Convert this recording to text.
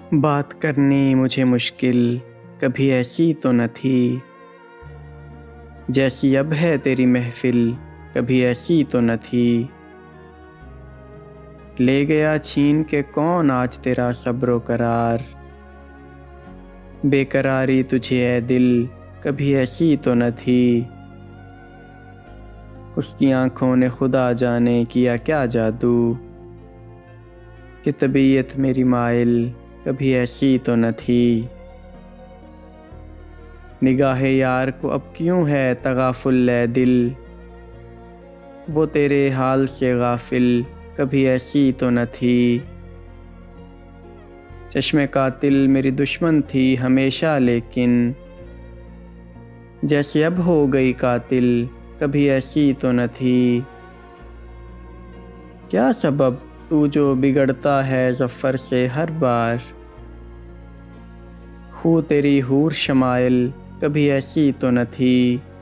बात करनी मुझे मुश्किल कभी ऐसी तो न थी, जैसी अब है तेरी महफिल कभी ऐसी तो न थी। ले गया छीन के कौन आज तेरा सब्रो करार, बेकरारी तुझे ऐ दिल कभी ऐसी तो न थी। उसकी आँखों ने खुदा जाने किया क्या जादू, कि तबीयत मेरी माइल कभी ऐसी तो न थी। निगाहे यार को अब क्यों है तगाफुल ए दिल, वो तेरे हाल से गाफिल कभी ऐसी तो न थी। चश्मे कातिल मेरी दुश्मन थी हमेशा, लेकिन जैसे अब हो गई कातिल कभी ऐसी तो न थी। क्या सबब तू जो बिगड़ता है ज़फ़र से हर बार, खू तेरी हूर शमाइल कभी ऐसी तो न थी।